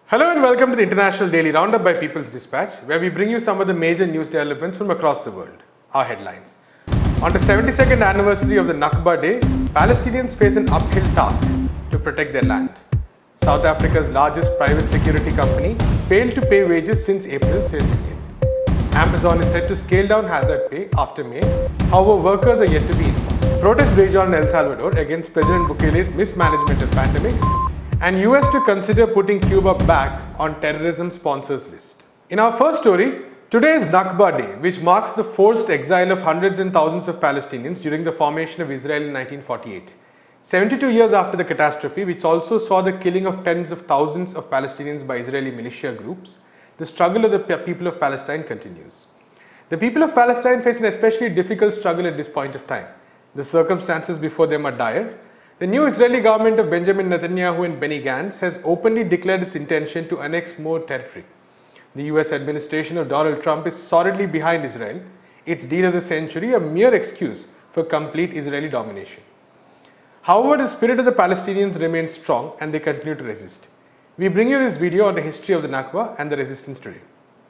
Hello and welcome to the International Daily Roundup by People's Dispatch, where we bring you some of the major news developments from across the world. Our headlines. On the 72nd anniversary of the Nakba Day, Palestinians face an uphill task to protect their land. South Africa's largest private security company failed to pay wages since April, says union. Amazon is set to scale down hazard pay after May, however workers are yet to be informed. Protests rage on in El Salvador against President Bukele's mismanagement of pandemic, and US to consider putting Cuba back on terrorism sponsors list. In our first story, today is Nakba Day, which marks the forced exile of hundreds and thousands of Palestinians during the formation of Israel in 1948. 72 years after the catastrophe, which also saw the killing of tens of thousands of Palestinians by Israeli militia groups, the struggle of the people of Palestine continues. The people of Palestine face an especially difficult struggle at this point of time. The circumstances before them are dire. The new Israeli government of Benjamin Netanyahu and Benny Gantz has openly declared its intention to annex more territory. The US administration of Donald Trump is solidly behind Israel, its deal of the century a mere excuse for complete Israeli domination. However, the spirit of the Palestinians remains strong and they continue to resist. We bring you this video on the history of the Nakba and the resistance today.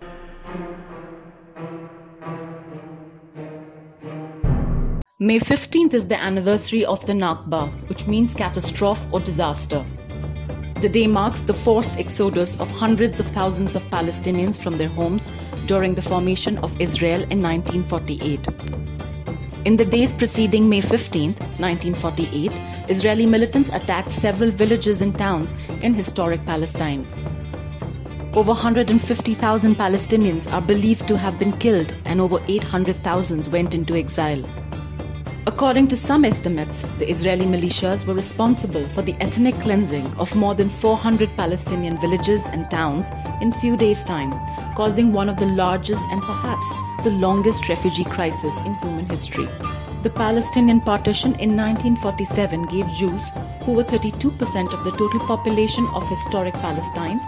May 15th is the anniversary of the Nakba, which means catastrophe or disaster. The day marks the forced exodus of hundreds of thousands of Palestinians from their homes during the formation of Israel in 1948. In the days preceding May 15th, 1948, Israeli militants attacked several villages and towns in historic Palestine. Over 150,000 Palestinians are believed to have been killed and over 800,000 went into exile. According to some estimates, the Israeli militias were responsible for the ethnic cleansing of more than 400 Palestinian villages and towns in few days' time, causing one of the largest and perhaps the longest refugee crisis in human history. The Palestinian partition in 1947 gave Jews, who were 32% of the total population of historic Palestine,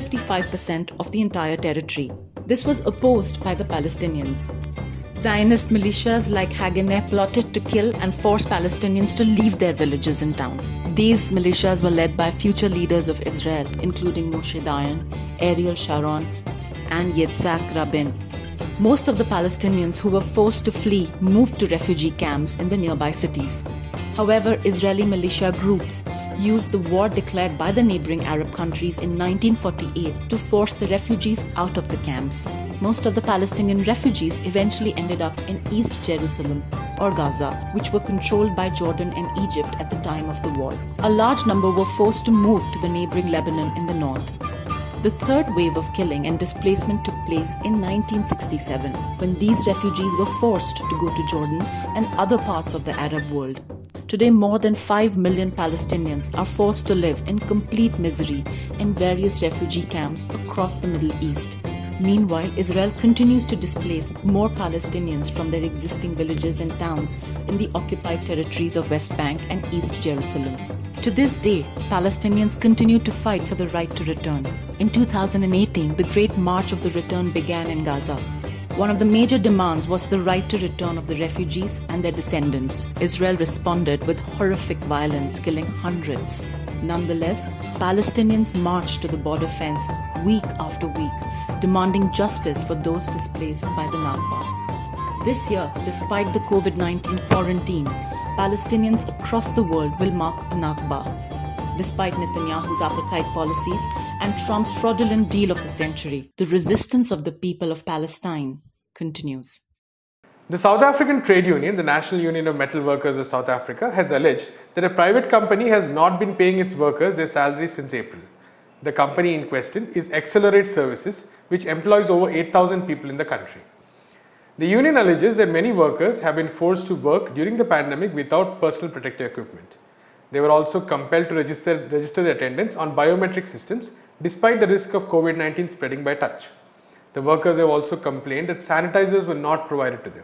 55% of the entire territory. This was opposed by the Palestinians. Zionist militias like Haganah plotted to kill and force Palestinians to leave their villages and towns. These militias were led by future leaders of Israel, including Moshe Dayan, Ariel Sharon, and Yitzhak Rabin. Most of the Palestinians who were forced to flee moved to refugee camps in the nearby cities. However, Israeli militia groups used the war declared by the neighboring Arab countries in 1948 to force the refugees out of the camps. Most of the Palestinian refugees eventually ended up in East Jerusalem or Gaza, which were controlled by Jordan and Egypt at the time of the war. A large number were forced to move to the neighboring Lebanon in the north. The third wave of killing and displacement took place in 1967, when these refugees were forced to go to Jordan and other parts of the Arab world. Today, more than 5 million Palestinians are forced to live in complete misery in various refugee camps across the Middle East. Meanwhile, Israel continues to displace more Palestinians from their existing villages and towns in the occupied territories of West Bank and East Jerusalem. To this day, Palestinians continue to fight for the right to return. In 2018, the Great March of the Return began in Gaza. One of the major demands was the right to return of the refugees and their descendants. Israel responded with horrific violence, killing hundreds. Nonetheless, Palestinians marched to the border fence week after week, demanding justice for those displaced by the Nakba. This year, despite the COVID-19 quarantine, Palestinians across the world will mark the Nakba. Despite Netanyahu's apartheid policies and Trump's fraudulent deal of the century, the resistance of the people of Palestine continues. The South African trade union, the National Union of Metal Workers of South Africa, has alleged that a private company has not been paying its workers their salaries since April. The company in question is Accelerate Services, which employs over 8,000 people in the country. The union alleges that many workers have been forced to work during the pandemic without personal protective equipment. They were also compelled to register their attendance on biometric systems despite the risk of COVID-19 spreading by touch. The workers have also complained that sanitizers were not provided to them.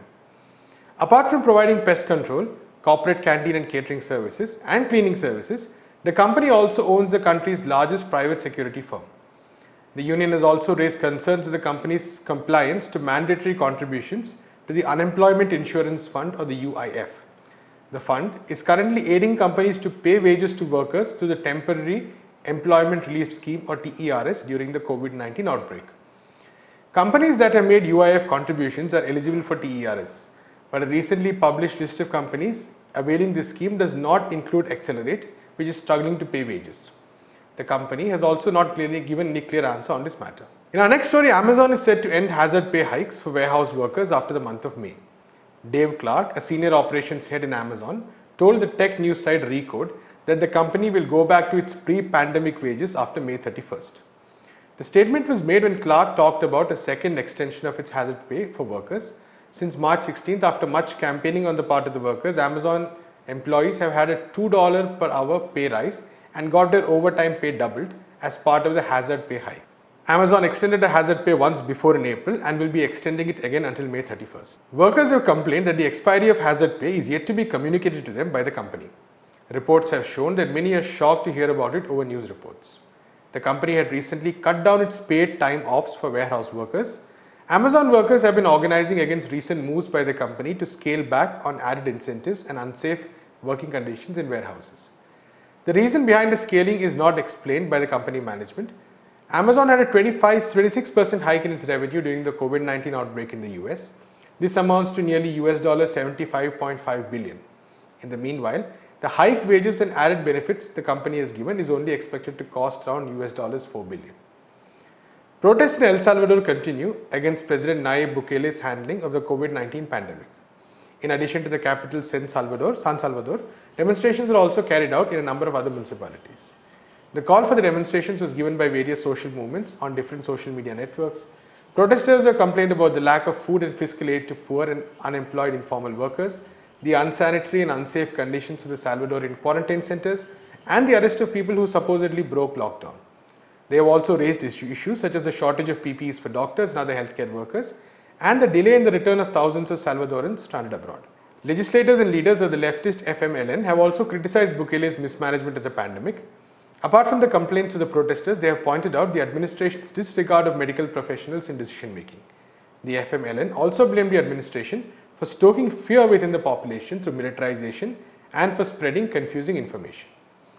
Apart from providing pest control, corporate canteen and catering services, and cleaning services, the company also owns the country's largest private security firm. The union has also raised concerns of the company's compliance to mandatory contributions to the Unemployment Insurance Fund, or the UIF. The fund is currently aiding companies to pay wages to workers through the temporary Employment Relief Scheme or TERS during the COVID-19 outbreak. Companies that have made UIF contributions are eligible for TERS, but a recently published list of companies availing this scheme does not include Accelerate, which is struggling to pay wages. The company has also not given any clear answer on this matter. In our next story, Amazon is set to end hazard pay hikes for warehouse workers after the month of May. Dave Clark, a senior operations head in Amazon, told the tech news site Recode that the company will go back to its pre-pandemic wages after May 31st. The statement was made when Clark talked about a second extension of its hazard pay for workers. Since March 16th, after much campaigning on the part of the workers, Amazon employees have had a $2 per hour pay rise and got their overtime pay doubled as part of the hazard pay hike. Amazon extended the hazard pay once before in April and will be extending it again until May 31st. Workers have complained that the expiry of hazard pay is yet to be communicated to them by the company. Reports have shown that many are shocked to hear about it over news reports. The company had recently cut down its paid time offs for warehouse workers. Amazon workers have been organizing against recent moves by the company to scale back on added incentives and unsafe working conditions in warehouses. The reason behind the scaling is not explained by the company management. Amazon had a 26% hike in its revenue during the COVID-19 outbreak in the US. This amounts to nearly $75.5 billion. In the meanwhile, the hiked wages and added benefits the company has given is only expected to cost around $4 billion. Protests in El Salvador continue against President Nayib Bukele's handling of the COVID-19 pandemic. In addition to the capital San Salvador, demonstrations were also carried out in a number of other municipalities. The call for the demonstrations was given by various social movements on different social media networks. Protesters have complained about the lack of food and fiscal aid to poor and unemployed informal workers, the unsanitary and unsafe conditions of the Salvadorian quarantine centers, and the arrest of people who supposedly broke lockdown. They have also raised issues such as the shortage of PPEs for doctors and other healthcare workers, and the delay in the return of thousands of Salvadorans stranded abroad. Legislators and leaders of the leftist FMLN have also criticized Bukele's mismanagement of the pandemic. Apart from the complaints of the protesters, they have pointed out the administration's disregard of medical professionals in decision making. The FMLN also blamed the administration for stoking fear within the population through militarization and for spreading confusing information.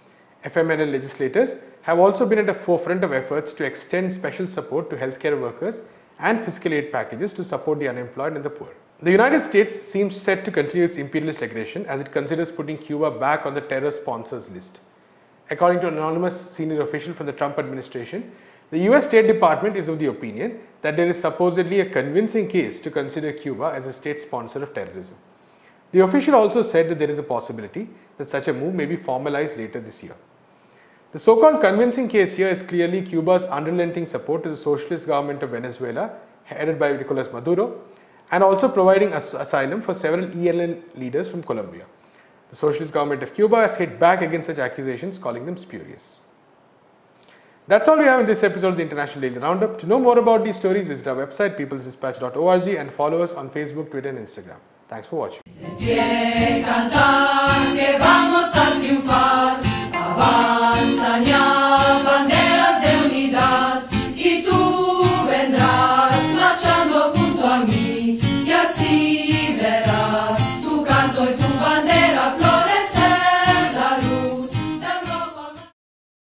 FMLN legislators have also been at the forefront of efforts to extend special support to healthcare workers and fiscal aid packages to support the unemployed and the poor. The United States seems set to continue its imperialist aggression as it considers putting Cuba back on the terror sponsors list. According to an anonymous senior official from the Trump administration, the US State Department is of the opinion that there is supposedly a convincing case to consider Cuba as a state sponsor of terrorism. The official also said that there is a possibility that such a move may be formalized later this year. The so-called convincing case here is clearly Cuba's unrelenting support to the socialist government of Venezuela, headed by Nicolas Maduro, and also providing asylum for several ELN leaders from Colombia. The socialist government of Cuba has hit back against such accusations, calling them spurious. That's all we have in this episode of the International Daily Roundup. To know more about these stories, visit our website peoplesdispatch.org and follow us on Facebook, Twitter and Instagram. Thanks for watching.